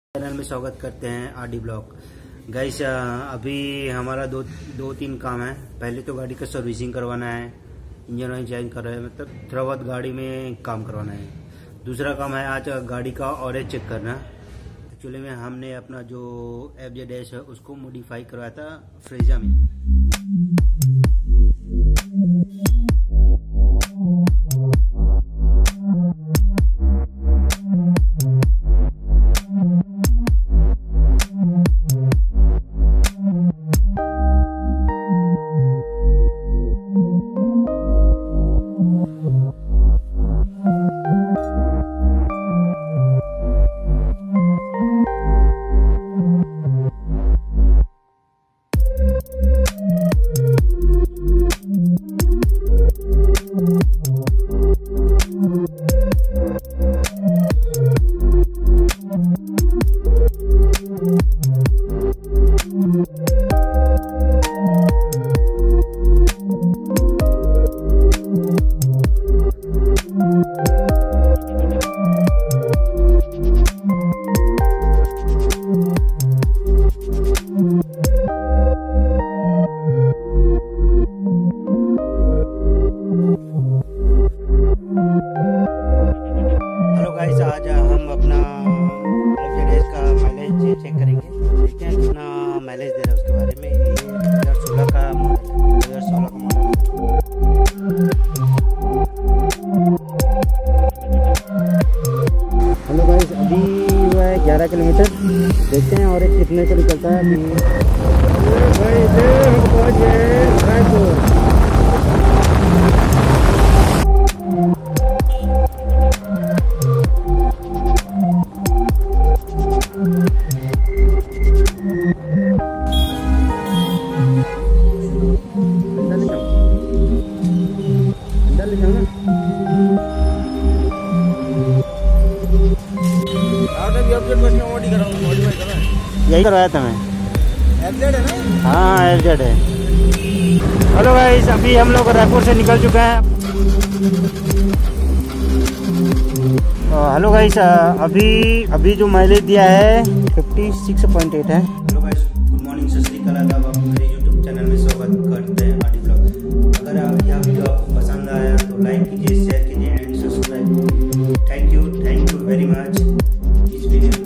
Channel में स्वागत करते हैं आरडी ब्लॉग। गाइस अभी हमारा दो तीन काम है। पहले तो गाड़ी का सर्विसिंग करवाना है, इंजन ऑयल चेंज कर रहे हैं, मतलब थोड़ा बहुत गाड़ी में काम करवाना है। दूसरा काम है आज गाड़ी का ऑरेज चेक करना। एक्चुअली में हमने अपना जो FZ है उसको मॉडिफाई करवाया था फ्रेजा में। हेलो गाइस, आज हम अपना FZ का माइलेज चेक करेंगे। देखते हैं कितना माइलेज दे रहा है उसके बारे में। ये 2016 का मॉडल है, 2016 का मॉडल। हेलो गाइस, अभी वो है 11 किलोमीटर। देखते हैं और एक कितने को निकलता है। यही करवाया था मैं। FZ है ना? हाँ FZ है। हेलो गाइस, अभी हम लोग रायपुर से निकल चुके हैं। हेलो गाइस, अभी जो माइलेज दिया है 56.8 है। हेलो गाइस, गुड मॉर्निंग, सत श्री अकाल। आप मेरे यूट्यूब चैनल में स्वागत करते हैं आरडी ब्लॉग। अगर यह वीडियो आपको पसंद आया तो लाइक कीजिए, शेयर कीजिए and subscribe. Thank you very much. इस वीडियो